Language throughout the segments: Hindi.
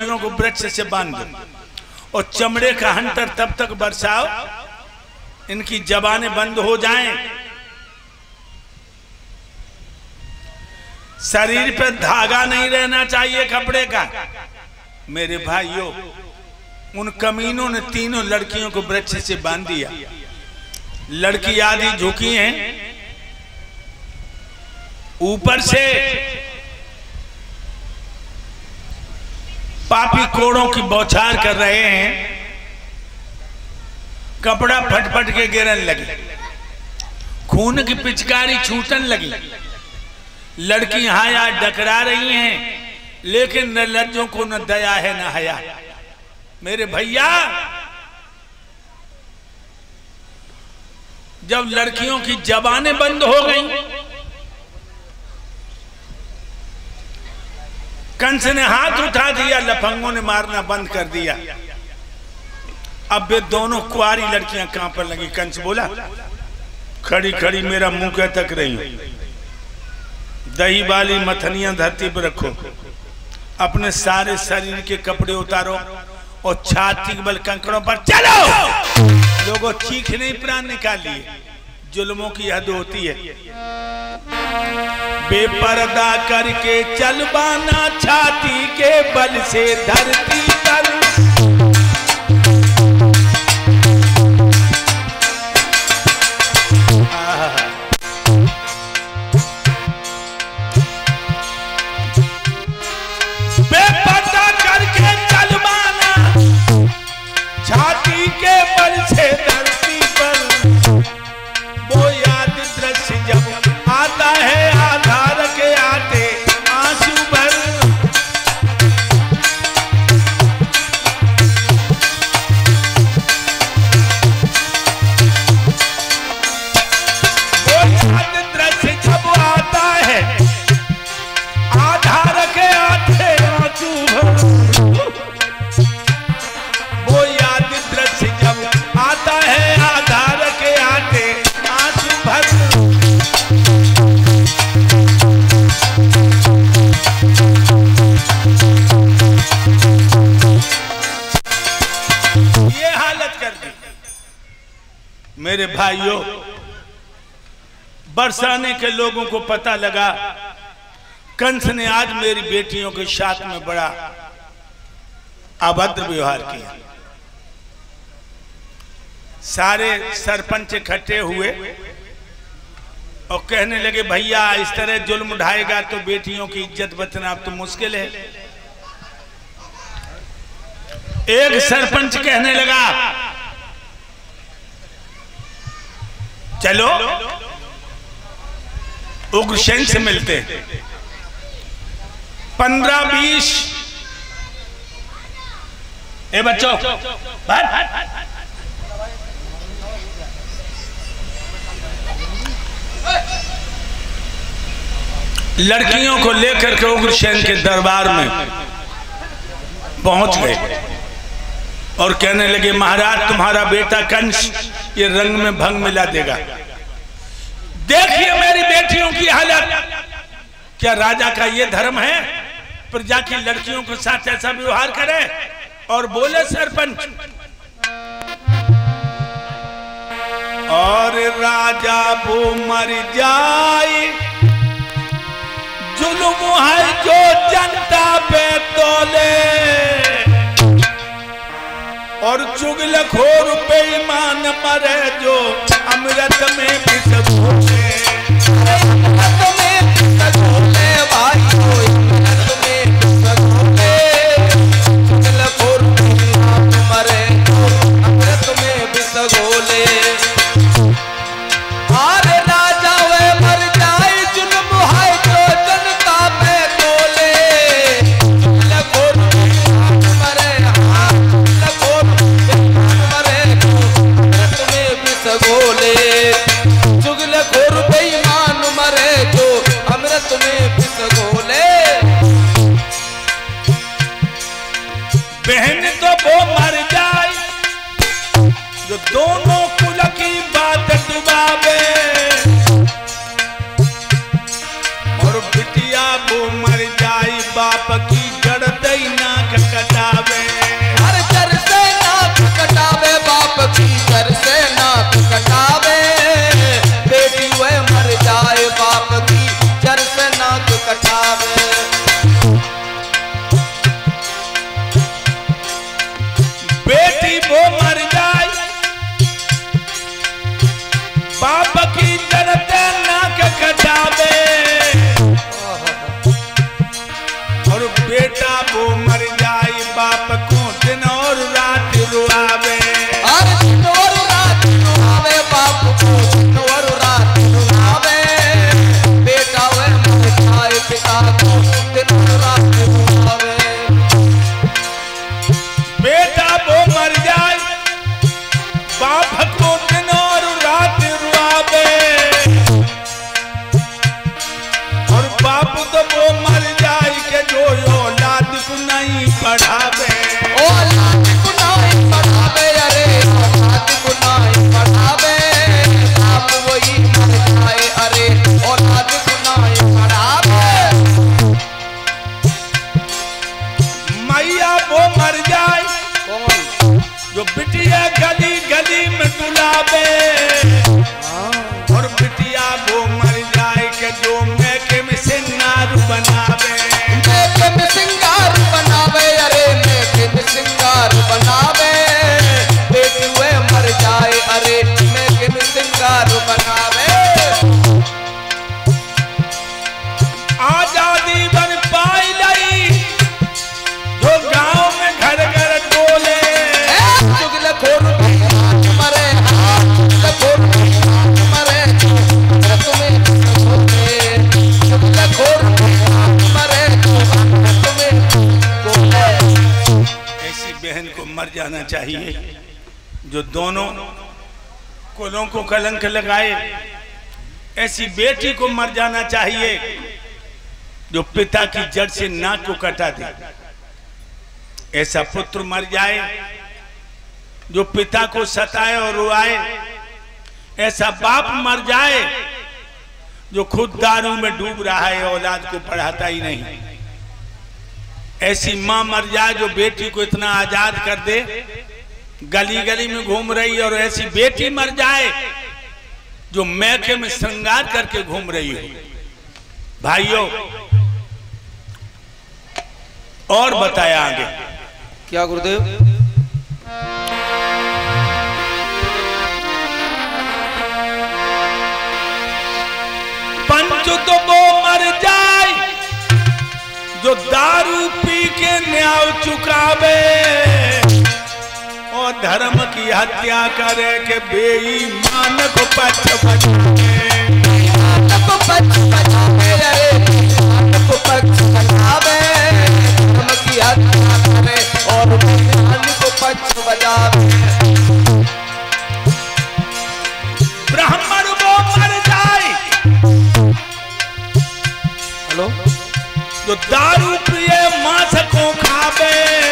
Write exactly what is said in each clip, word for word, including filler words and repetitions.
लड़कियों को वृक्ष से बांध दो और चमड़े का हंटर तब तक बरसाओ इनकी जबानें बंद हो जाएं। शरीर पर धागा नहीं रहना चाहिए कपड़े का। मेरे भाइयों, उन कमीनों ने तीनों लड़कियों को वृक्ष से बांध दिया। लड़की आधी झुकी हैं, ऊपर से पापी कोड़ों की बौछार कर रहे हैं, कपड़ा फटफट के गिरने लगी, खून की पिचकारी छूटने लगी। लड़की यहां यहाँ डकरा रही हैं, लेकिन न लज्जों को न दया है न हया। मेरे भैया, जब लड़कियों की जबानें बंद हो गईं, कंस ने हाथ उठा दिया, लफंगों ने मारना बंद कर दिया। अब वे दोनों कुआरी लड़कियां कहां पर लगी। कंस बोला, खड़ी खड़ी मेरा मुंह क्या तक रही, दही वाली मथनियां धरती पर रखो, अपने सारे शरीर के कपड़े उतारो और छाती के बल कंकड़ों पर चलो। लोगों चीखने ही प्राण निकाल लिए। जुल्मों की हद होती है। बेपर्दा करके चलवाना छाती के बल से धरती पर। बेपर्दा करके चलवाना छाती के बल से धरती पर। वो याद दृश्य जब आता है, आधार के आते आंसू भर। वो याद दृश्य जब आता है, आधार के आते आंसू भर। वो याद दृश्य जब आता है, आधार के आते आंसू भर। ये हालत कर दी। मेरे भाइयों, बरसाने के लोगों को पता लगा कंस ने आज मेरी बेटियों के साथ में बड़ा अभद्र व्यवहार किया। सारे सरपंच इकट्ठे हुए और कहने लगे, भैया इस तरह जुल्म उठाएगा तो बेटियों की इज्जत बचना अब तो मुश्किल है। एक सरपंच कहने लगा, चलो उग्रसेन से मिलते। पंद्रह बीस ए बच्चों, लड़कियों को लेकर के उग्रसेन के दरबार में पहुंच गए और कहने लगे, महाराज तुम्हारा बेटा कंस ये रंग में भंग मिला देगा। देखिए मेरी बेटियों की हालत। क्या राजा का ये धर्म है प्रजा की लड़कियों के साथ ऐसा व्यवहार करे? और बोले सरपंच, और राजा वो मर जाए, जुल्म है जो जनता पे तोले, और चुगलखोर बेईमान मरे जो अमृत में पिस घोले। अमृत में पिस घोले भाइयों, अमृत में पिस घोले। चुगलखोर बेईमान मरे जो अमृत में पिस घोले। अरे राजा वे मर जाए, जुल्म है जो जनता पे तोले। चुगलखोर बेईमान मरे, हाँ चुगलखोर बेईमान मरे जो अमृत में पिस घोले। चुगलखोर बेईमान मरे जो अमृत में पिस घोले। बहन तो वो मर जाए जो दोनों कुल की बात डुबावे, और बिटिया वो मर जाए बाप की जड़ दई नाक कटा। वो मर जाए, बाप की जरते नाक कटावे, और बेटा वो मर जाए बाप को दिन और रात रुआवे। हर दिन और रात रुआवे, बाप को दिन और रात रुआवे। बेटा वे मर जाए पिता को दिन और रात रुआवे। बेटा वो मर जाए बाप को दिन और रात रुआवे, और बाप तो वो मर जाए के जो औलाद को नहीं पढ़ावे। औलाद को नहीं पढ़ावे, अरे औलाद को नहीं पढ़ावे। बाप वही मर जाए, अरे औलाद को नहीं पढ़ावे। मैया वो मर जाए जो बिटिया गली गली में डुलावे, और बिटिया वो मर जाए के जो मैके में सिंगार बनावे। मैके में सिंगार बनावे, अरे मैके में सिंगार बनावे। बेटी वे मर जाए, अरे मैके में सिंगार बनावे। आजादी बन पाई लाई जो गांव में घर घर डोले, चुगलखोर मरे, हाँ चुगलखोर मरे, तुम्हें चुगलखोर मरे, तुम्हें ऐसी बहन को मर जाना चाहिए जो दोनों कुलों को कलंक लगाए। ऐसी बेटी को मर जाना चाहिए जो पिता की जड़ से नाक को कटा दे। ऐसा पुत्र मर जाए जो पिता को सताए और रुआए। ऐसा बाप मर जाए जो खुद दारू में डूब रहा है, औलाद को पढ़ाता ही नहीं। ऐसी मां मर जाए जो बेटी को इतना आजाद कर दे, गली गली में घूम रही, और ऐसी बेटी मर जाए जो मैके में श्रृंगार करके घूम रही हो। भाइयों, और बताया आगे क्या गुरुदेव? पंच तो वो मर जाए जो दारू पी के न्याय चुकावे, और धर्म की हत्या करे के बेईमान को पछ बचावे। को पछ बचावे, अरे को पछ बचावे। धर्म की हत्या करे और बेईमान को पछ बचावे। ब्राह्मण वो मर जाए हेलो जो दारू पिए मांस को खावे,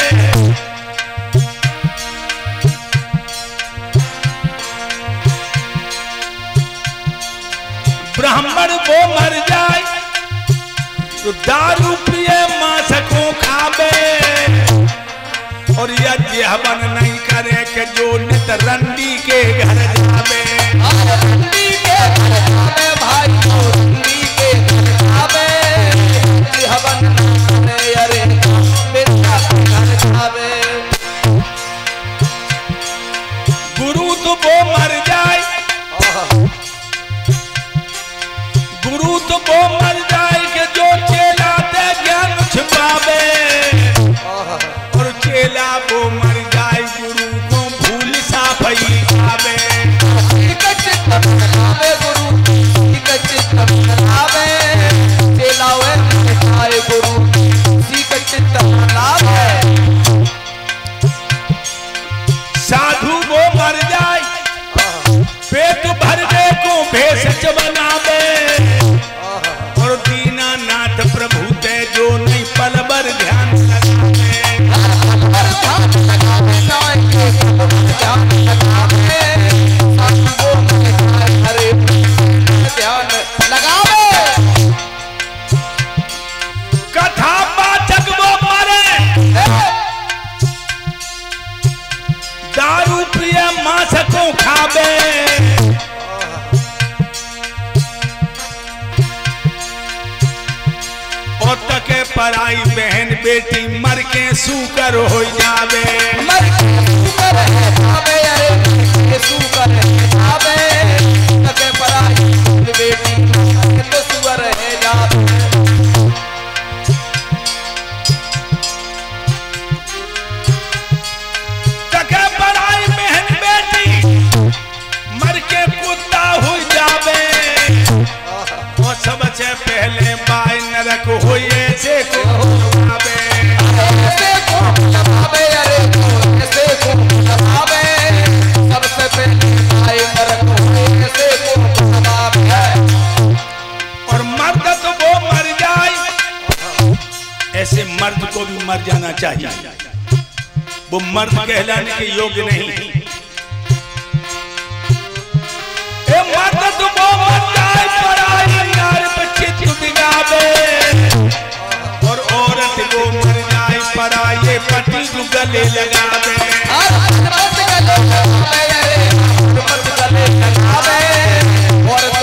ब्राह्मण वो मर जाए जो दारू पिए मांस को खावे, और यज्ञ हवन नहीं करे के जो नित रंडी के घर जावे। रंडी के घर जावे भाई, रंडी के घर जावे। हवन करे, अरे बेटा घर जावे। गुरु तो वो मर जाए, गुरु तो वो मर जाए कि जो चेला दे ज्ञान छिपावे, और चेला वो मर जाए गुरु को भूल सा भई जावे। गुरु चित्त बनावे, चेला वे मर जाए गुरु सीख चित्त बनावे। साधु वो मर जाए पेट भरने को भेषज बनावे, और दीनानाथ प्रभु ते जो नहीं पल भर ध्यान लगावे। ध्यान लगावे, साधु वो मर जाए, हरे ध्यान लगावे। कथा पाठक वो मरे दारू पिए मांस को खावे, और तके पराई बहन बेटी मर के सूकर हो जावे। मर के सूकर पाए नरक हो ऐसे को दबावे ऐसे को दबावे अरे ऐसे को दबावे सबसे पहले पाए नरक हो ऐसे को दबावे। और मर्द तो वो मर जाए ऐसे मर्द को भी मर जाना चाहिए, वो मर्द कहलाने के योग्य नहीं। ए मर्द तो वो मर जाए पराई नार पे चित बिगावे और औरत वो मर जाए पराये पति को गले लगावे। मर्द गले लगावे अरे मर्द गले लगावे औरत